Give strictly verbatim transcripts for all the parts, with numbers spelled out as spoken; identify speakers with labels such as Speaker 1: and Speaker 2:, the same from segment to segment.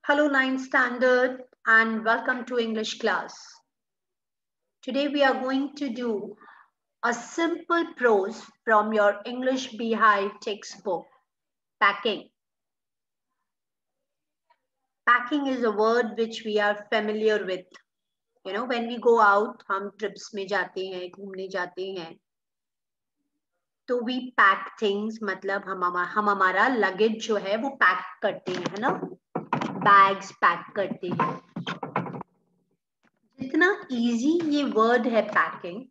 Speaker 1: Hello ninth standard and welcome to English class. Today we are going to do a simple prose from your English Beehive textbook, packing. Packing is a word which we are familiar with. You know, when we go out, हम trips में जाते हैं, घूमने जाते हैं, तो we pack things, मतलब हम हम हमारा luggage जो है वो pack करते हैं, है ना? Bags pack करते हैं. जितना easy ये word है packing,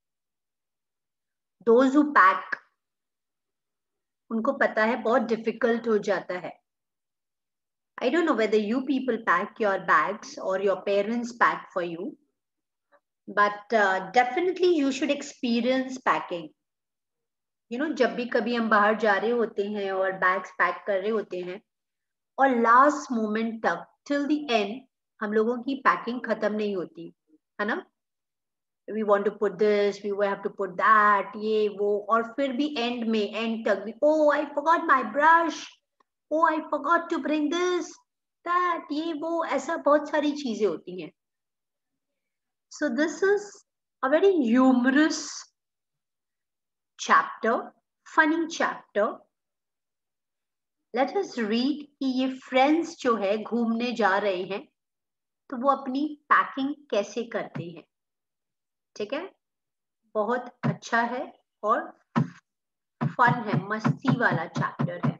Speaker 1: those who pack उनको पता है बहुत difficult हो जाता है. I don't know whether you people pack your bags or your parents pack for you, but uh, definitely you should experience packing. You know, जब भी कभी हम बाहर जा रहे होते हैं और bags pack कर रहे होते हैं और last moment तक till the end हम लोगों की packing खत्म नहीं होती, है ना? We want to put this, we will have to put that, ये वो, और फिर भी end में end तक भी, oh I forgot my brush, oh I forgot to bring this, that, ये वो, ऐसा बहुत सारी चीजें होती हैं. So this is a very humorous chapter, funny chapter. Let us read कि ये friends जो है घूमने जा रहे हैं तो वो अपनी packing कैसे करते हैं. ठीक है, बहुत अच्छा है और फन है, मस्ती वाला चैप्टर है.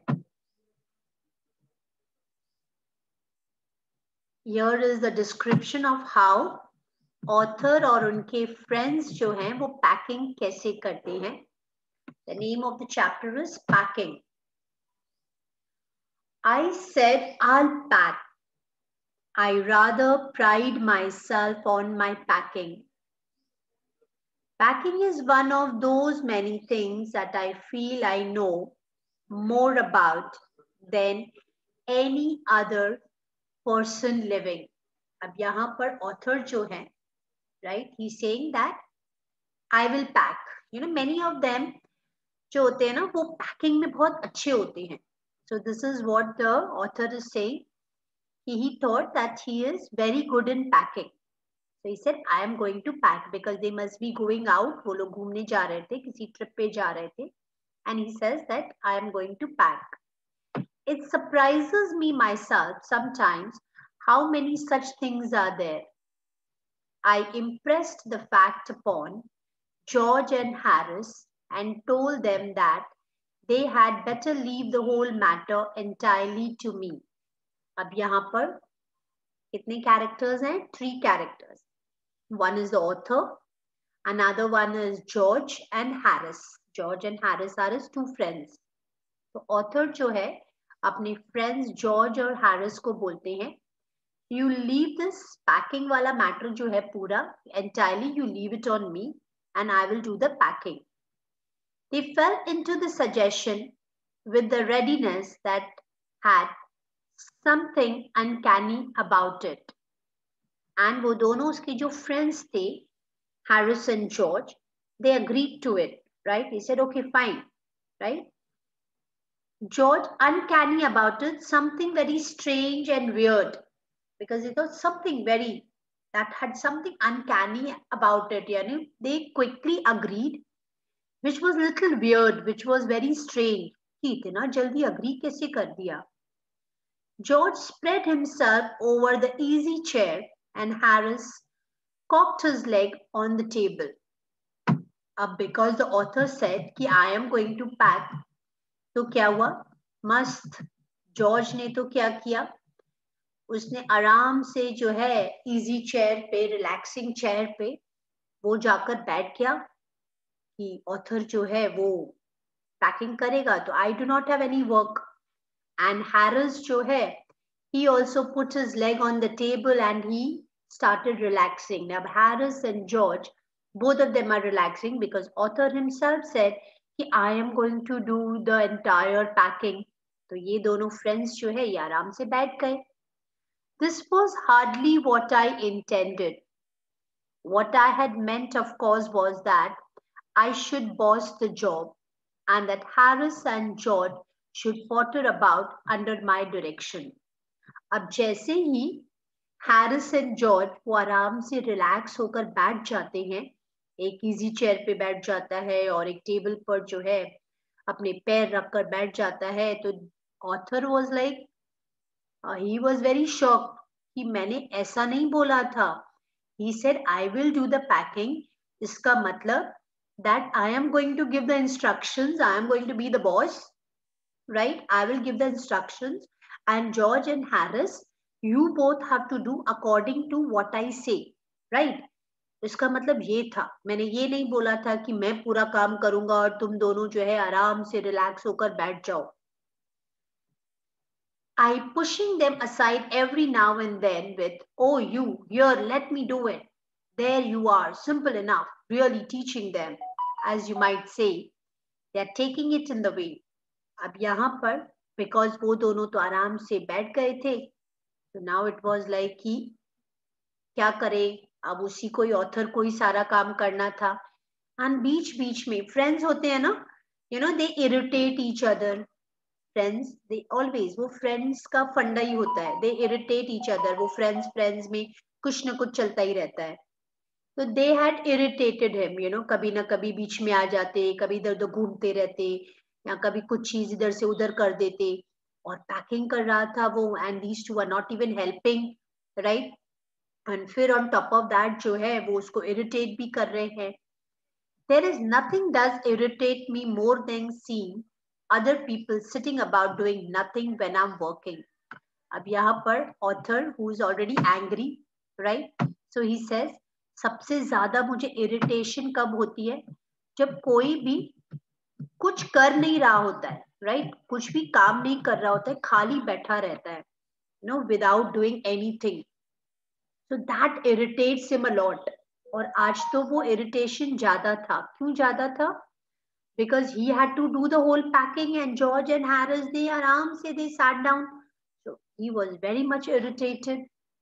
Speaker 1: Here is the description of how author और उनके friends जो हैं वो packing कैसे करते हैं. The name of the chapter is Packing. I said I'll pack. I rather pride myself on my packing. Packing is one of those many things that I feel I know more about than any other person living. अब यहाँ पर author जो है, right? He's saying that I will pack. You know, many of them जो होते हैं ना वो packing में बहुत अच्छे होते हैं. So this is what the author is saying. He, he thought that he is very good in packing. So he said, I am going to pack because they must be going out. वो लोग घूमने जा रहे थे, किसी trip पे जा रहे थे. And he says that I am going to pack. It surprises me myself sometimes how many such things are there. I impressed the fact upon George and Harris and told them that they had better leave the whole matter entirely to me. अब यहाँ पर कितने characters हैं? Three characters. One is the author, another one is George and Harris. George and Harris are his two friends. तो author जो है अपने friends George और Harris को बोलते हैं, you leave this packing वाला matter जो है पूरा entirely, you leave it on me and I will do the packing. They fell into the suggestion with the readiness that had something uncanny about it. And वो दोनों उसके जो friends थे, Harris and George, they agreed to it, right? He said, okay, fine, right? George, uncanny about it, something very strange and weird, because it was something very, that had something uncanny about it, you know? They quickly agreed, which was little weird, which was very strange. कि इतना जल्दी agree कैसे कर दिया? George spread himself over the easy chair and Harris cocked his leg on the table. अब because the author said कि I am going to pack, तो क्या हुआ? मस्त जॉर्ज ने तो क्या किया? उसने आराम से जो है easy chair पे, relaxing chair पे वो जाकर बैठ गया कि author जो है वो packing करेगा तो I do not have any work. And Harris जो है he also put his leg on the table and he started relaxing. Now Harris and George, both of them are relaxing because author himself said कि I am going to do the entire packing. तो ये दोनों friends जो है ये आराम से बैठ गए. This was hardly what I intended. What I had meant, of course, was that I should boss the job and that Harris and George should potter about under my direction. अब जैसे ही Harris and George वो आराम से relax होकर बैठ जाते हैं, एक इजी चेयर पे बैठ जाता है और एक टेबल पर जो है अपने पैर रखकर बैठ जाता है, तो author was like, he was very shocked कि मैंने ऐसा नहीं बोला था. He said I will do the packing. इसका मतलब that I am going to give the instructions, I am going to be the boss, right? I will give the instructions, and George and Harris, you both have to do according to what I say, right? इसका मतलब ये था, मैंने ये नहीं बोला था कि मैं पूरा काम करूंगा और तुम दोनों जो है आराम से रिलैक्स होकर बैठ जाओ. I pushing them aside every now and then with, oh, you, here, let me do it. There you are, simple enough, really teaching them, as you might say. They are taking it in the way. अब यहाँ पर, because वो दोनों तो आराम से बैठ गए थे, so now it was like कि क्या करें, अब उसी को ही ऑथर को ही सारा काम करना था. And बीच बीच में फ्रेंड्स होते हैं ना, you know, they irritate each other. Friends they always, वो फ्रेंड्स का फंडा ही होता है, दे इरिटेट ईच अदर. वो फ्रेंड्स फ्रेंड्स में कुछ ना कुछ चलता ही रहता है. तो they had irritated him, you know, कभी ना कभी बीच में आ जाते, कभी इधर उधर घूमते रहते, या कभी कुछ चीज इधर से उधर कर देते. और पैकिंग कर रहा था वो, and these two are not even helping, right? And फिर ऑन टॉप ऑफ दैट जो है वो उसको इरिटेट भी कर रहे हैं. There is nothing does irritate me more than seeing other people sitting about doing nothing when I'm working. अब यहाँ पर author who is already angry, right? So he says, सबसे ज्यादा मुझे irritation कब होती है, जब कोई भी कुछ कर नहीं रहा होता है, right? कुछ भी काम नहीं कर रहा होता है, खाली बैठा रहता है, you know, without doing anything. So that irritates him a lot. और आज तो वो irritation ज्यादा था. क्यों ज्यादा था? Because he had to do the whole packing, and George and Harris, they aram se they sat down. So he was very much irritated.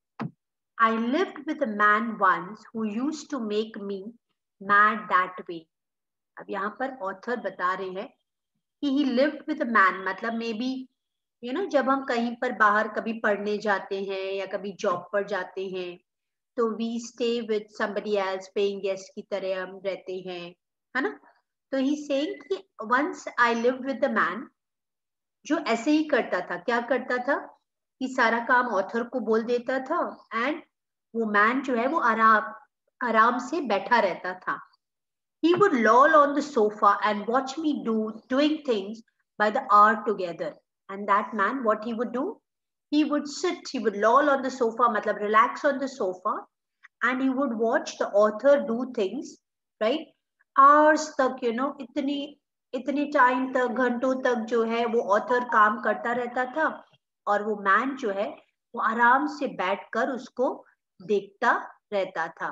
Speaker 1: I lived with a man once who used to make me mad that way. अब यहाँ पर author बता रहे हैं कि he lived with a man, मतलब maybe you know, जब हम कहीं पर बाहर कभी पढ़ने जाते हैं या कभी जॉब पर जाते हैं, तो we stay with somebody else, paying guest की तरह हम रहते हैं, है ना? तो ही सेइंग कि once I live with the man जो ऐसे ही करता था. क्या करता था कि सारा काम ऑथर को बोल देता था, एंड वो मैन जो है वो आराम आराम से बैठा रहता था. He would loll on the sofa and watch me do doing things by the hour together. And that man, what he would do, he would sit, he would loll on the sofa, मतलब relax on the sofa, and he would watch the author do things, right? Hours तक, you know, इतनी इतनी time तक, घंटों तक जो है वो ऑथर काम करता रहता था, और वो मैन जो है वो आराम से बैठकर उसको देखता रहता था.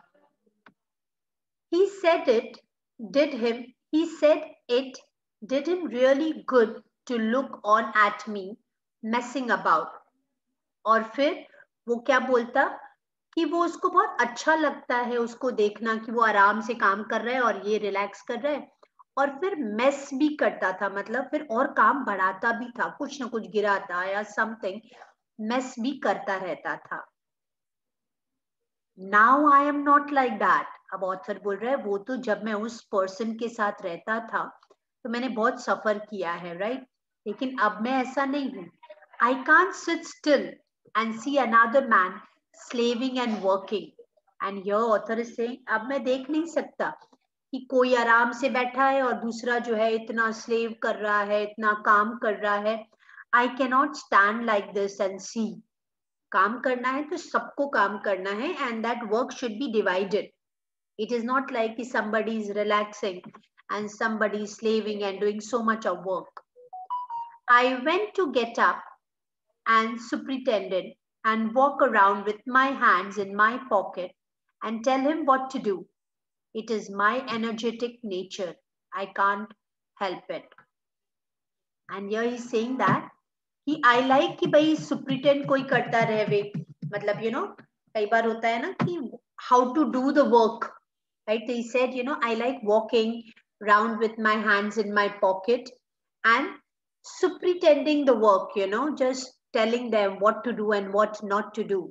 Speaker 1: He said it did him he said it did him really good to look on at me messing about. और फिर वो क्या बोलता कि वो उसको बहुत अच्छा लगता है उसको देखना कि वो आराम से काम कर रहा है और ये रिलैक्स कर रहा है. और फिर मेस भी करता था, मतलब फिर और काम बढ़ाता भी था, कुछ ना कुछ गिराता या समथिंग, मेस भी करता रहता था. Now I am not like that. अब ऑथर बोल रहा है वो तो जब मैं उस पर्सन के साथ रहता था तो मैंने बहुत सफर किया है, राइट? लेकिन अब मैं ऐसा नहीं हूं. I can't sit still and see another man slaving and working. And here author is saying, अब मैं देख नहीं सकता कि कोई आराम से बैठा है और दूसरा जो है इतना slave कर रहा है, इतना काम कर रहा है. I cannot stand like this and see. काम करना है तो सबको काम करना है, and that work should be divided. It is not like कि somebody is relaxing and somebody is slaving and doing so much of work. I went to get up and superintended and walk around with my hands in my pocket and tell him what to do. It is my energetic nature. I can't help it. And here he's saying that कि I like कि भाई superintend कोई करता रहे, मतलब you know, कई बार होता है ना कि how to do the work, right? So he said, you know, I like walking around with my hands in my pocket and superintending the work, you know, just telling them what to do and what not to do.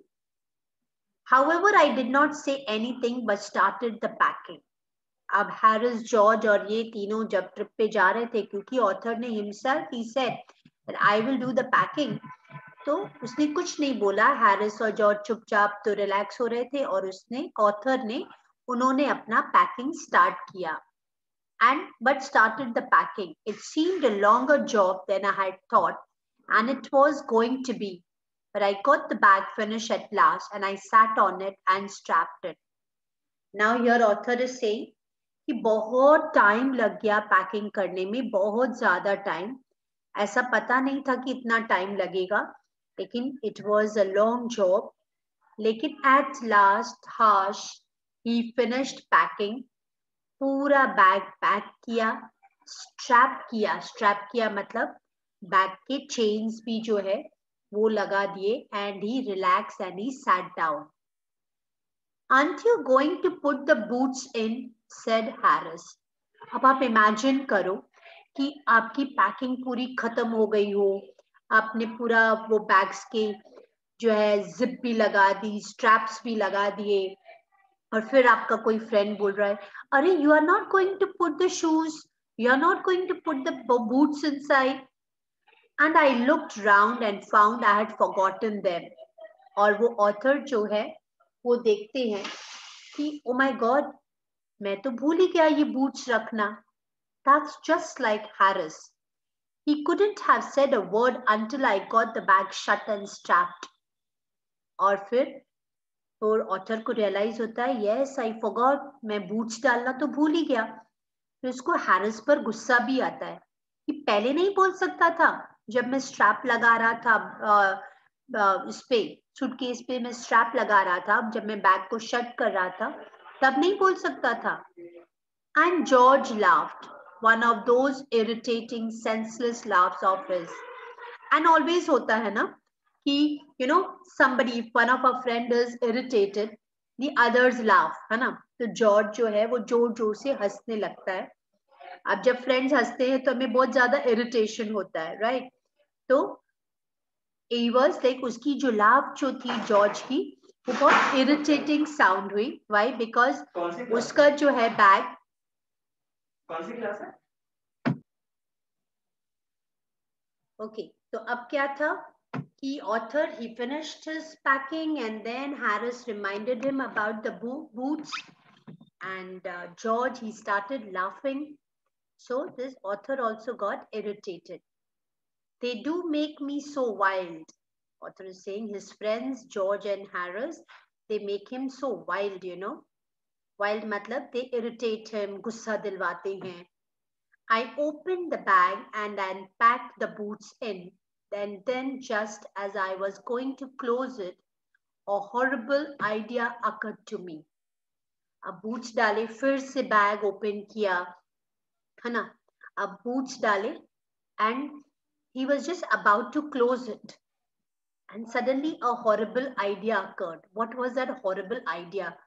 Speaker 1: However, I did not say anything but started the packing. अब Harris, George और ये तीनों जब trip पे जा रहे थे, क्योंकि ऑथर ने हिमसेल्फ ही said that I will do the packing, तो उसने कुछ नहीं बोला. हैरिस और जॉर्ज चुपचाप तो रिलैक्स हो रहे थे और उसने ऑथर ने उन्होंने अपना पैकिंग स्टार्ट किया. And but started the packing. It seemed a longer job than I had thought, and it was going to be. But I got the bag finished at last, and I sat on it and strapped it. Now here author is saying कि बहुत time लग गया packing करने में, बहुत ज्यादा time. ऐसा पता नहीं था कि इतना टाइम लगेगा, लेकिन it was a long job. लेकिन at last Harsh he finished packing. पूरा बैग पैक किया, स्ट्रैप किया. स्ट्रैप किया मतलब बैग के चेन्स भी जो है वो लगा दिए. And he relax and he sat down. Aren't you going to put the boots in? said Harris. अब आप इमेजिन करो कि आपकी पैकिंग पूरी खत्म हो गई हो, आपने पूरा वो बैग्स के जो है जिप भी लगा दी, स्ट्रैप्स भी लगा दिए, और फिर आपका कोई फ्रेंड बोल रहा है, अरे you are not going to put the shoes, you are not going to put the boots inside. And I looked round and found I had forgotten them. और वो ऑथर जो है वो देखते हैं कि ओ माय गॉड, मैं तो भूल ही गया ये बूट्स रखना. That's just like Harris. He couldn't have said a word until I got the bag shut and strapped. और फिर तो ऑथर को रियलाइज होता है, यस आई फॉरगॉट, मैं बूट्स डालना तो भूल ही गया. फिर उसको हैरिस पर गुस्सा भी आता है कि पहले नहीं बोल सकता था, जब मैं स्ट्रैप लगा रहा था आ, आ, इस पे सूटकेस पे मैं स्ट्रैप लगा रहा था, जब मैं बैग को शट कर रहा था तब नहीं बोल सकता था. And George laughed, one of those irritating senseless laughs of his. And always होता है ना कि you know somebody, if one of our friend is irritated, the others laugh, है ना. तो जॉर्ज जो है वो जोर जोर से हंसने लगता है. अब जब फ्रेंड्स हंसते हैं तो हमें बहुत ज्यादा इरिटेशन होता है, राइट. तो it was like उसकी जो लाफ जो थी जॉर्ज की, वो बहुत इरिटेटिंग साउंड हुई. वाई? बिकॉज उसका जो है बैग, कौन सी क्लास है? ओके okay, तो अब क्या था कि author he finished his packing and then Harris reminded him about the bo boots and uh, George he started laughing. So this author also got irritated. They do make me so wild. Author is saying his friends George and Harris, they make him so wild, you know. Wild matlab they irritate him, gussa dilwate hain. I opened the bag and unpacked the boots in. Then, then just as I was going to close it, a horrible idea occurred to me. अब boots डाले, फिर से bag open किया, है ना. अब boots डाले and he was just about to close it. And suddenly a horrible idea occurred. What was that horrible idea?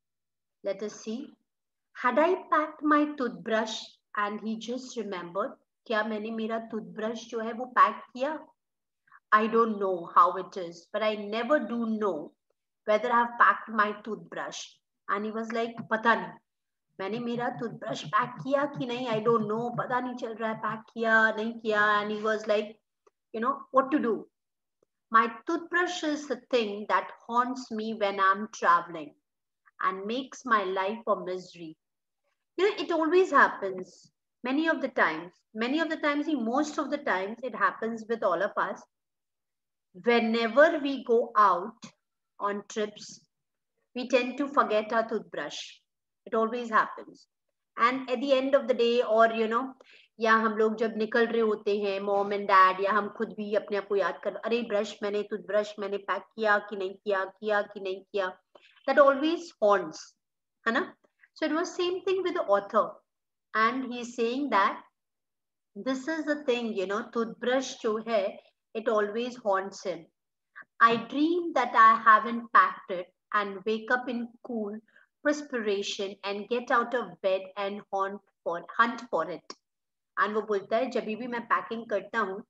Speaker 1: Let us see. Had I packed my toothbrush and he just remembered? क्या मैंने मेरा toothbrush जो है वो pack किया? I don't know how it is, but I never do know whether I have packed my toothbrush. And he was like, पता नहीं, मैंने मेरा toothbrush पैक किया कि नहीं, I don't know, पता नहीं चल रहा है पैक किया नहीं किया. And he was like, you know, what to do? My toothbrush is the thing that haunts me when I'm traveling and makes my life a misery. You know, it always happens. Many of the times, many of the times, most of the times, it happens with all of us. Whenever we go out on trips, we tend to forget our toothbrush. It always happens. And at the end of the day, or you know, या हम लोग जब निकल रहे होते हैं, mom and dad या हम खुद भी अपने आप को याद कर, अरे ब्रश मैंने टूथब्रश मैंने पैक किया कि नहीं किया, किया कि नहीं किया. That always haunts, है ना. So it was same thing with the author, and he is saying that this is the thing, you know, toothbrush जो है, it always haunts him. I dream that I haven't packed it and wake up in cool perspiration and get out of bed and hunt for hunt for it. And वो बोलता है जब भी मैं packing करता हूँ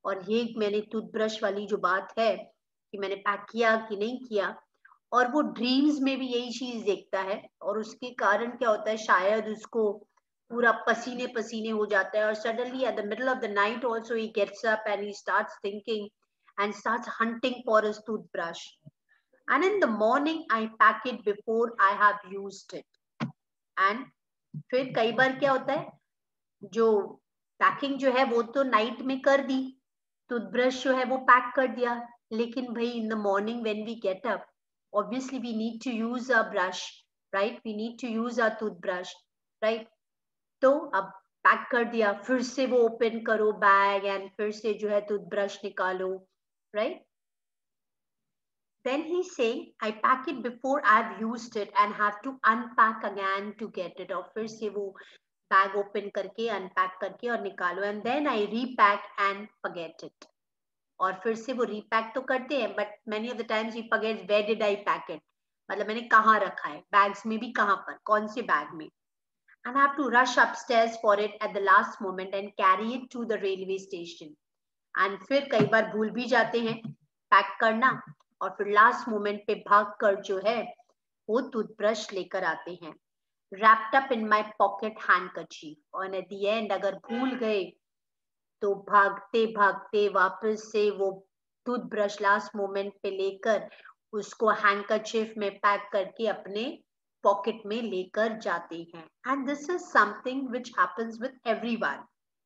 Speaker 1: और ये मैंने टूथब्रश वाली जो बात है कि मैंने पैक किया कि नहीं किया, और वो ड्रीम्स में भी यही चीज देखता है, और उसके कारण क्या होता है, शायद उसको पूरा पसीने पसीने हो जाता है, और suddenly at the middle of the night also he gets up and he starts thinking and starts hunting for his toothbrush, and in the morning I pack it before I have used it. And फिर कई बार क्या होता है, जो packing जो है वो तो नाइट में कर दी, टूथब्रश जो है वो पैक कर दिया, लेकिन भाई in the morning when we get up, obviously we need to use a brush, right? We need to use a toothbrush, right? तो अब पैक कर दिया, फिर से वो ओपन करो बैग एंड फिर से जो है टूथब्रश निकालो, right? Then he's saying I pack it before I've used it and have to unpack again to get it, और फिर से वो बैग ओपन करके अनपैक करके और निकालो, and then I repack and forget it, और फिर से वो रीपैक तो करते हैं, but many of the times he forgets where did I pack it, मतलब मैंने कहाँ रखा है, बैग्स में भी कहाँ पर, कौन से बैग में, and have to rush upstairs for it at the last moment and carry it to the railway station, and फिर कई बार भूल भी जाते हैं पैक करना, और फिर लास्ट मोमेंट पे भाग कर जो है वो टूथब्रश लेकर आते हैं, wrapped up in my pocket handkerchief, और एट द एंड अगर भूल गए तो भागते भागते वापस से वो टूथब्रश लास्ट मोमेंट पे लेकर उसको हैंकरचीफ में पैक करके अपने पॉकेट में लेकर जाते हैं, and this is something which happens with everyone.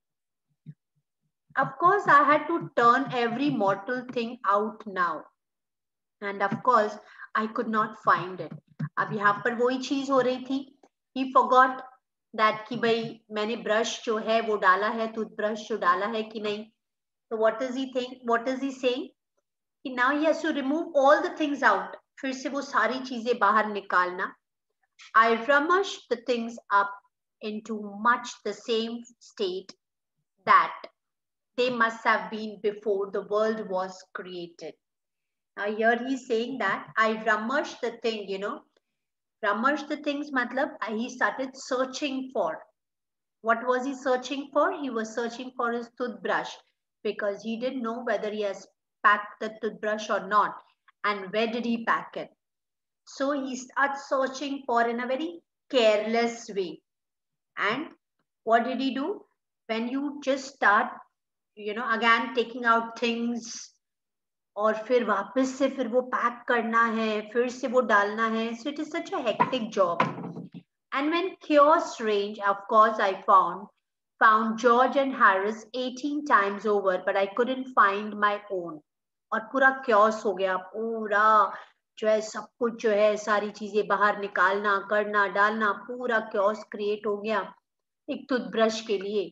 Speaker 1: Of course, I had to turn every mortal thing out now, and of course, I could not find it. अब यहाँ पर वही चीज हो रही थी, he forgot that कि भाई मैंने ब्रश जो है वो डाला है, टूथब्रश जो डाला है कि नहीं, तो what does he think, what is he saying कि now he has to remove all the things out, फिर से वो सारी चीजें बाहर निकालना. I rummaged the things up into much the same state that they must have been before the world was created. Now here he is saying that I rummaged the thing, you know, rummaged the things matlab he started searching for. What was he searching for? He was searching for his toothbrush because he didn't know whether he has packed the toothbrush or not, and where did he pack it. So he starts searching for in a very careless way. And what did he do? When you just start, you know, again taking out things, और फिर वापस से फिर वो pack करना है, फिर से वो डालना है, so it is such a hectic job. And when chaos reigned, of course I found found George and Harris eighteen times over, but I couldn't find my own. और पूरा chaos हो गया, पूरा जो है सब कुछ जो है सारी चीजें बाहर निकालना, करना, डालना, पूरा chaos create हो गया एक टूथब्रश के लिए.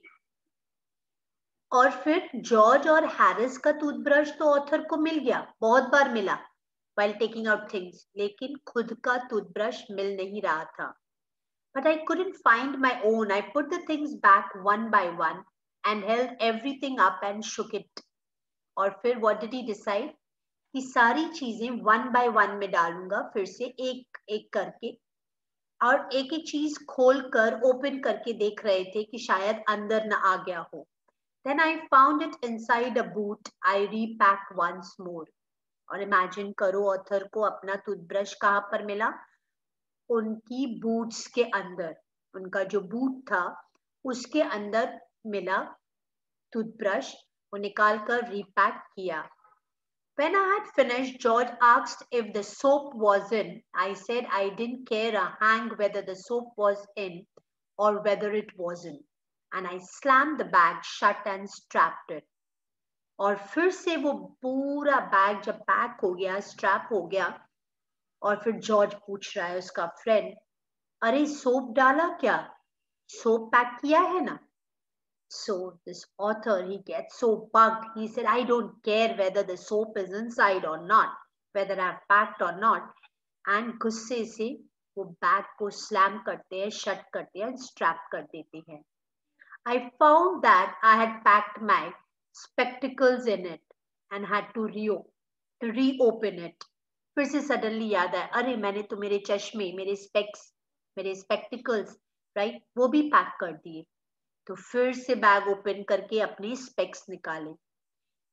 Speaker 1: और फिर जॉर्ज और हैरिस का टूथब्रश तो ऑथर को मिल गया, बहुत बार मिला while taking out things, लेकिन खुद का टूथब्रश मिल नहीं रहा था. But I couldn't find my own. I put the things back one by one and held everything up and shook it. और फिर what did he decide? कि सारी चीजें one by one में डालूंगा, फिर से एक एक करके, और एक एक चीज खोल कर ओपन करके देख रहे थे कि शायद अंदर न आ गया हो. Then I found it inside a boot. I repacked once more. और इमेजिन करो ऑथर को अपना टूथब्रश कहाँ पर मिला, उनकी बूट्स के अंदर, उनका जो बूट था उसके अंदर मिला टूथब्रश, वो निकाल कर रीपैक किया. When I had finished, George asked if the soap was in. I said I didn't care a hang whether the soap was in or whether it wasn't. And I slammed the bag shut and strapped it. और फिर से वो पूरा bag जब pack हो गया, strap हो गया, और फिर जॉर्ज पूछ रहा है उसका फ्रेंड, अरे सोप डाला क्या, सोप पैक किया है ना. So this author, he gets so bugged. He said, I don't care whether the soap is inside or not, whether I've packed or not. And गुस्से से वो बैग को स्लैम करते हैं, शट करते हैं, स्ट्रैप कर देते हैं. I found that I had packed my spectacles in it and had to re to reopen it. फिर से suddenly याद आया, अरे मैंने तो मेरे चश्मे, मेरे स्पेक्स, मेरे spectacles, right, वो भी पैक कर दिए. तो फिर से बैग ओपन करके अपने स्पेक्स निकाले.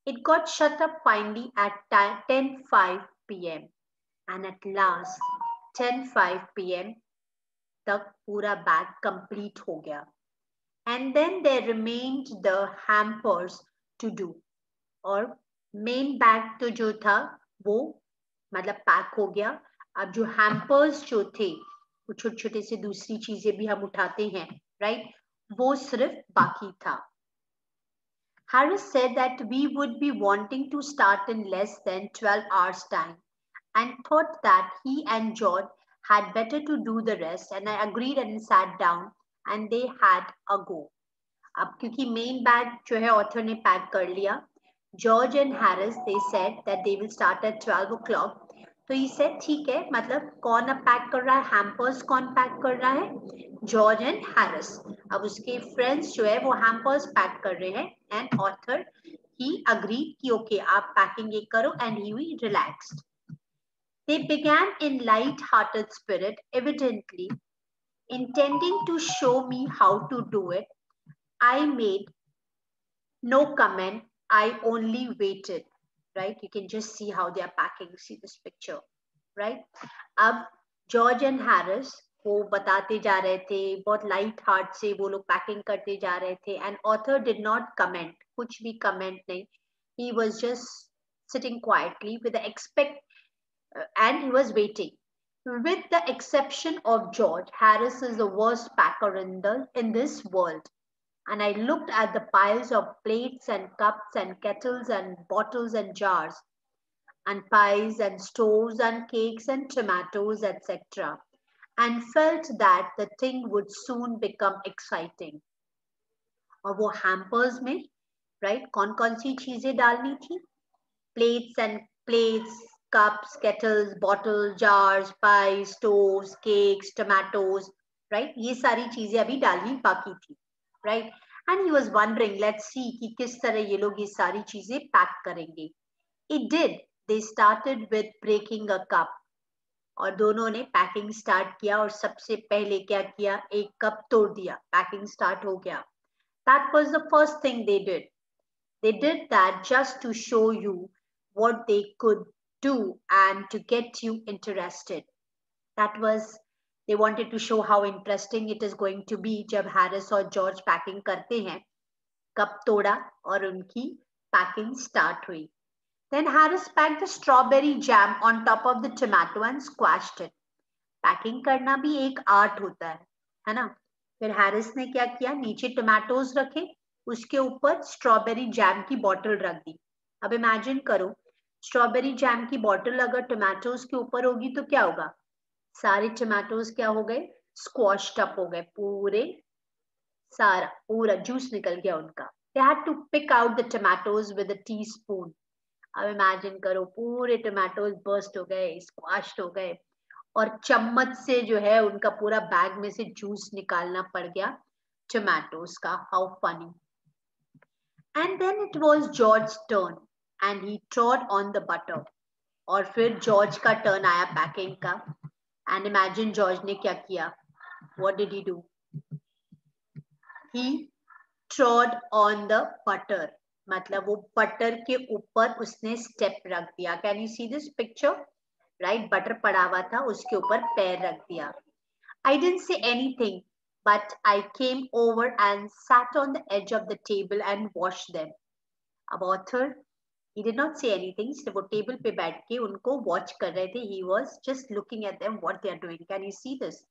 Speaker 1: It got shut up finally at ten five p m and at last ten five p m तक पूरा bag complete हो गया. And then there remained the hampers to do. और main bag तो जो था वो मतलब पैक हो गया. अब जो hampers जो थे वो छोटे छोटे से दूसरी चीजें भी हम उठाते हैं, right? वो सिर्फ बाकी था. Harris said that we would be wanting to start in less than twelve hours time and thought that he and George had better to do the rest, and I agreed and sat down and they had a go. अब क्योंकि main bag जो है author ने pack कर लिया, George and Harris they said that they will start at twelve o'clock. तो he said ठीक है, मतलब कौन अब पैक कर रहा है, hampers कौन पैक कर रहा है, जॉर्ज एंड हैरिस. अब उसके फ्रेंड्स जो है वो हैम्पर्स पैक कर रहे हैं एंड ऑथर ही अग्रीड कि ओके आप पैकिंग ये करो and he relaxed. They began in light-hearted spirit, evidently intending to show me how to do it. I made no comment. I only waited. Right? You can just see how they are packing. See this picture, right? अब George and Harris वो बताते जा रहे थे, बहुत light heart से वो लोग पैकिंग करते जा रहे थे and author did not comment, कुछ भी कमेंट नहीं. He was just sitting quietly with the expect and he was waiting. With the exception of George, Harris is the worst packer in the in this world. And I looked at the piles of plates and cups and kettles and bottles and jars and pies and stoves and cakes and tomatoes, et cetera, and felt that the thing would soon become exciting. और वो hampers में, right, कौन कौन सी चीजें डालनी थी? Plates and plates, cups, kettles, bottles, jars, pies, stoves, cakes, tomatoes, right? ये सारी चीजें अभी डालनी बाकी थी, right? And he was wondering, let's see कि किस तरह ये लोग ये सारी चीजें पैक करेंगे. It did. They started with breaking a cup. और दोनों ने पैकिंग स्टार्ट किया और सबसे पहले क्या किया, एक कप तोड़ दिया, पैकिंग स्टार्ट हो गया. That was the first thing they did. They did that just to show you what they could do and to get you interested. That was, they wanted to show how interesting it is going to be जब Harris और George packing करते हैं. Cup तोड़ा और उनकी packing start हुई. Then Harris packed the strawberry jam on top of the tomato and squashed it. Packing करना भी एक आर्ट होता है, है ना? फिर हैरिस ने क्या किया, नीचे टोमेटोज रखे, उसके ऊपर स्ट्रॉबेरी जैम की बॉटल रख दी. अब इमेजिन करो, स्ट्रॉबेरी जैम की बॉटल अगर टोमेटोज के ऊपर होगी तो क्या होगा, सारे टोमेटोज क्या हो गए, स्क्वॉश्ड अप हो गए, पूरे सारा पूरा जूस निकल गया उनका. They had to pick out the tomatoes with a teaspoon. अब इमेजिन करो, पूरे टोमेटोज बर्स्ट हो गए, स्क्वाश्ड हो गए और चम्मच से जो है उनका पूरा बैग में से जूस निकालना पड़ गया टोमेटोज का. How funny. And then it was George turn and he trod on the butter. और फिर जॉर्ज का टर्न आया पैकिंग का. एंड इमेजिन जॉर्ज ने क्या किया, what did he do, he trod on the butter. मतलब वो बटर के ऊपर उसने स्टेप रख दिया. Can you see this picture, right? Butter पड़ा हुआ था, उसके ऊपर पैर रख दिया. I didn't say anything, but I came over and sat on the edge of the table and watched them. अब author, he did not say anything. सिर्फ वो टेबल पे बैठ के उनको वॉच कर रहे थे. He was just looking at them, what they are doing. Can you see this?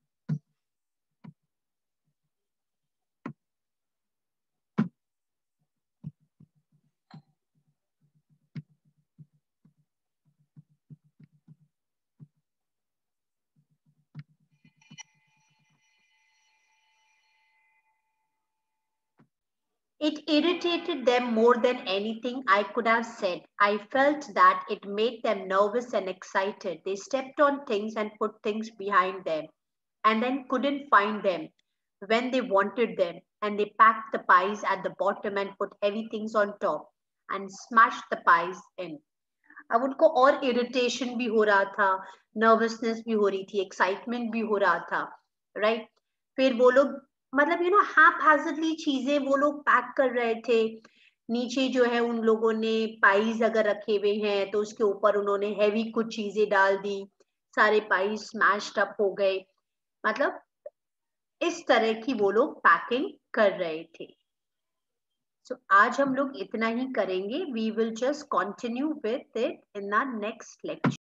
Speaker 1: It irritated them more than anything I could have said. I felt that it made them nervous and excited. They stepped on things and put things behind them and then couldn't find them when they wanted them. And they packed the pies at the bottom and put heavy things on top and smashed the pies in. अब उनको और irritation भी हो रहा था, nervousness भी हो रही थी, एक्साइटमेंट भी हो रहा था, राइट? फिर वो लोग मतलब यू नो हैपहैजर्डली चीजें वो लोग पैक कर रहे थे. नीचे जो है उन लोगों ने पाइज अगर रखे हुए हैं तो उसके ऊपर उन्होंने हैवी कुछ चीजें डाल दी, सारे पाइज स्मैश्ड अप हो गए। मतलब इस तरह की वो लोग पैकिंग कर रहे थे। सो so, आज हम लोग इतना ही करेंगे। We will just continue with it in our next lecture.